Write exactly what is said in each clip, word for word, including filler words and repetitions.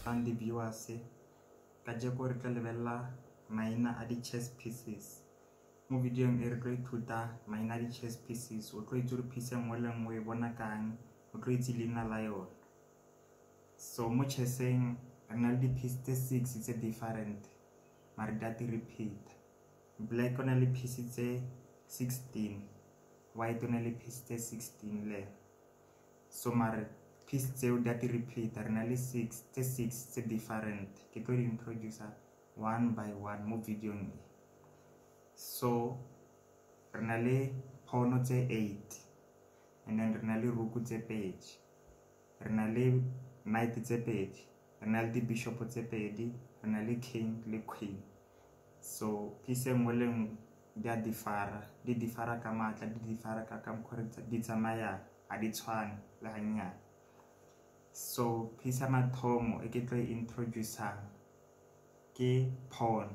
ratang di viewers ka je ko re tla lebella maina a di chess pieces mo video e re tlo ithuta maina a di chess pieces o tlo itse re piece nngwe le nngwe e bona kang o tlo itse leina la yona. So mo chessing re na le di piece tse six tse different mare da di repeat. Black on a le piece tse sixteen, white on a le piece tse sixteen le. So mare piece tseo da di repeat re na le six tse six tse different ke tlo di introduce one by one mo video e. So re na le pawn tse eight and then re na le rook tse pedi, re na le knight tse pedi, re na le di bishop tse pedi, re na le king le queen. So piece nngwe le nngwe di a differa di differa ka matla di differa ka ka mokgwa di tsamaya a di tshwane le hanyane. So piece ya mathomo e ke tlo introduce ke pawn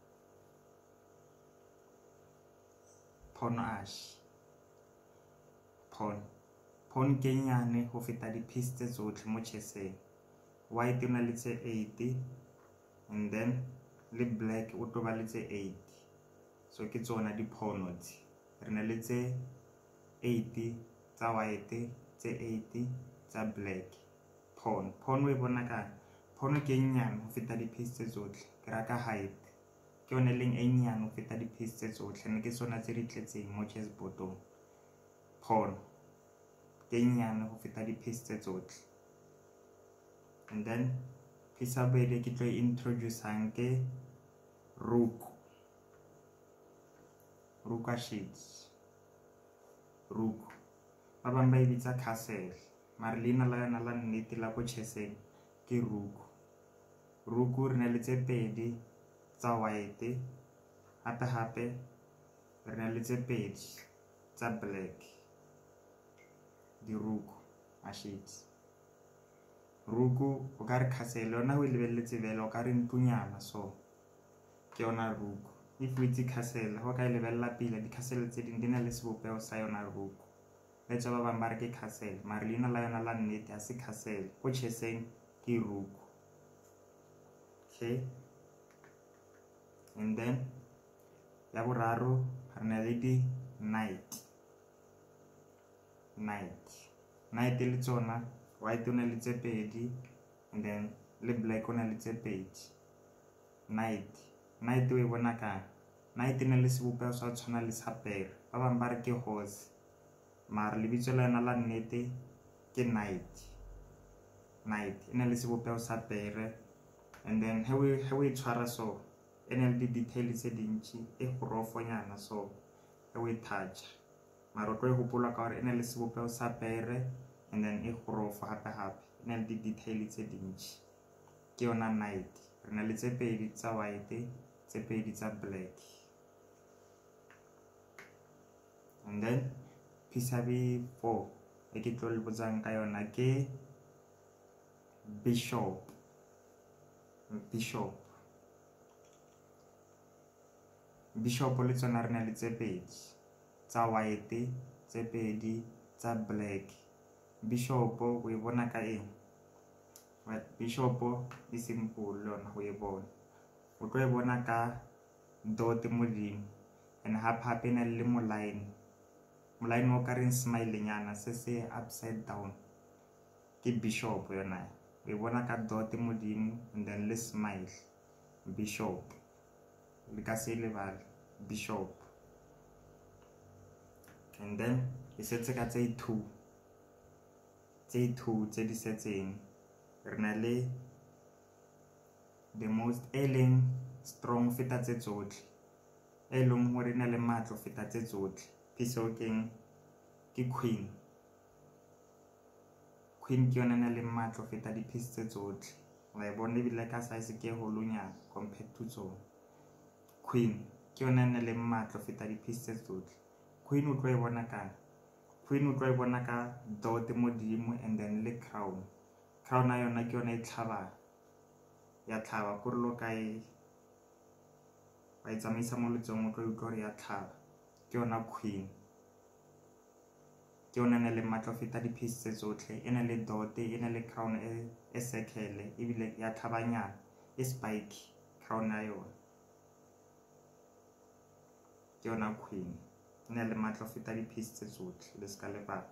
pawn ash pawn pawn ke nyane ho feta di piece tse tsotlhe mo chessing. White na le tse eight and then le black o tlo ba le tse eight. So ke tsona di pawn tse re na le tse eight tsa white tse eight tsa black. Pawn pawn we bona ka pawn ke nyane ho feta di piece tse tsotlhe ke raka height ke yone leng e nyane ho feta di piece tse tsotlhe ne ke tsona tse di tletseng mo chessboard-ong. Pawn ke nyane ho feta di piece tse tsotlhe. And then piece ya bobedi ke tlo introduce ke rook rook a sheets rook ba bang ba e bitsa castle mare leina la yona la nnete la ko chessing ke rook. Rook re na le tse pedi tsa white hape hape re na le tse pedi tsa black di rook a sheets. Rook o ka re castle yona o lebelletse vele o ka re ntunyana so ke yona rook. If we see castle ho ka lebella pila di castle tse ding di na le sebopeo sa yona rook. Let's ba bang ba re ke castle mare leina la yona la nnete a se castle ko chessing ke rook. Okay, and then ya boraro re na le di knight knight knight le tsona white o na le tse pedi and then le black o na le tse pedi. Knight knight o e bona ka knight ne le sebopeo sa tshwana le sa pere ba bang ba re ke horse mare lebitso la yona la nnete ke knight. Knight ene le sebopeo sa pere and then he we he we tshwara so ene le di details tse dintsi e gorofonyana so he we touch mare o tlo e gopola ka gore ene le sebopeo sa pere and then e gorofo hape hape ene le di details tse dintsi ke yona knight. Re na le tse pedi tsa white tse pedi tsa black and then piece ya four e ke tlo le botsang ka yona ke bishop bishop bishop le tsona re na le tse pedi tsa white tse pedi tsa black. Bishop o e bona ka eng? Well, bishop e simple lona ho e bona o tlo e bona ka dot modimo and hape hape na le mo line mo line o ka reng smile nyana se se upside down ke bishop yona e bona ka dot modimo and then le smile bishop le ka se le ba bishop. And then e setse ka tse two tse two tse di setseng re na le the most ailing strong feta tse tsotlhe e leng hore na le matlo feta tse tsotlhe. Piece o keng ke queen queen ke yona na le matlo feta di piece tse tsotlhe wa e bona ebile ka size ke holonyana compared to tsona. Queen ke yona na le matlo feta di piece tse tsotlhe. Queen o tlo e bona ka queen o tlo e bona ka dot modimo and then le crown crown na yona ke yona e tlhaba ya tlhaba ko re lo kae ba itsamaisa mo letsong o tlo utlwa re ya tlhaba ke yona queen. ke yona e na le matla ho feta di-piece tse tsotlhe, e na le dot, e na le crown e, e circle ebile ya tlhabanyana e spike crown ya yona, ke yona queen, e na le matla ho feta di-piece tse tsotlhe le ska lebala.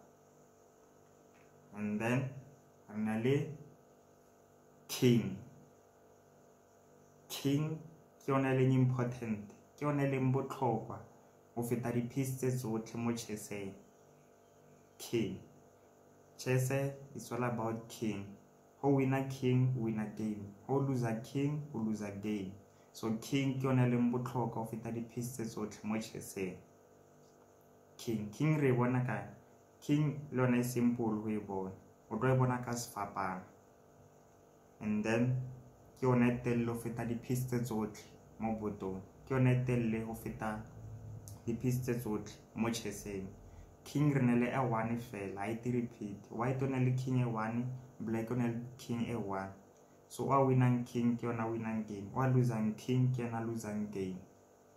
And then re na le king. King ke yona e leng important, ke yona e leng botlhokwa ho feta di-piece tse tsotlhe mo chess-eng. King, chess is all about king. Ho wina king, o wina game. Ho loser king, o loser game. So king ke yona e leng botlhokwa ho feta di-piece tse tsotlhe mo chess-eng. King, king re bona ka king le yona e simple ho e bona, o tlo e bona ka sefapano. And then ke yona e telle ho feta di-piece tse tsotlhe mo botong, ke yona e telle ho feta di-piece tse tsotlhe mo chess-eng. King re na le a one fela, ha e repeat. White o na le king e one, black o na le king e one. So wa winang king ke yona winang game, wa losang king ke yona losang game.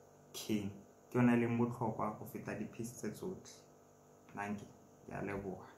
King ke yona e leng botlhokwa ho feta di-piece tse tsotlhe. Dankie, ke a leboha.